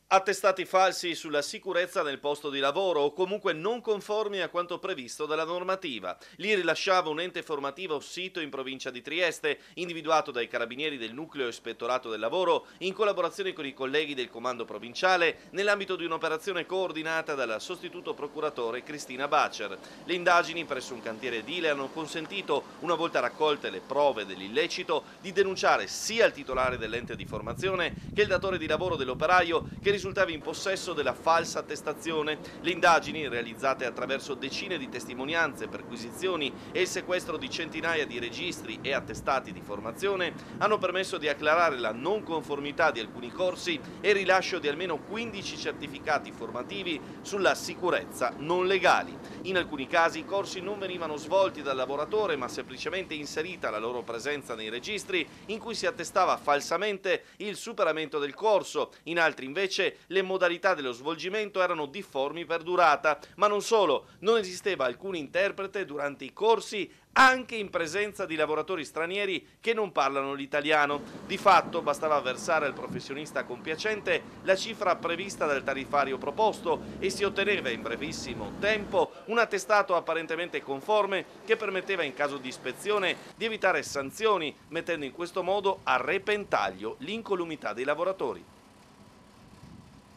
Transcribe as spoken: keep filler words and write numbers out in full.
Attestati falsi sulla sicurezza nel posto di lavoro o comunque non conformi a quanto previsto dalla normativa. Li rilasciava un ente formativo sito in provincia di Trieste, individuato dai carabinieri del nucleo ispettorato del lavoro in collaborazione con i colleghi del comando provinciale nell'ambito di un'operazione coordinata dal sostituto procuratore Cristina Bacer. Le indagini presso un cantiere edile hanno consentito, una volta raccolte le prove dell'illecito, di denunciare sia il titolare dell'ente di formazione che il datore di lavoro dell'operaio che risultava in possesso della falsa attestazione. Le indagini, realizzate attraverso decine di testimonianze, perquisizioni e il sequestro di centinaia di registri e attestati di formazione, hanno permesso di acclarare la non conformità di alcuni corsi e il rilascio di almeno quindici certificati formativi sulla sicurezza non legali. In alcuni casi i corsi non venivano svolti dal lavoratore, ma semplicemente inserita la loro presenza nei registri in cui si attestava falsamente il superamento del corso. In altri invece le modalità dello svolgimento erano difformi per durata, ma non solo, non esisteva alcun interprete durante i corsi anche in presenza di lavoratori stranieri che non parlano l'italiano. Di fatto bastava versare al professionista compiacente la cifra prevista dal tariffario proposto e si otteneva in brevissimo tempo un attestato apparentemente conforme che permetteva in caso di ispezione di evitare sanzioni, mettendo in questo modo a repentaglio l'incolumità dei lavoratori.